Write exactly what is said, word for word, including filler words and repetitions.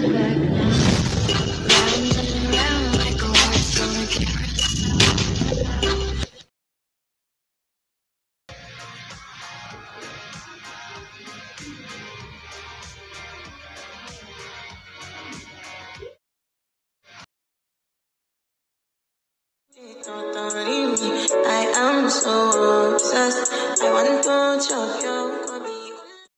I am so obsessed. I want to chop you.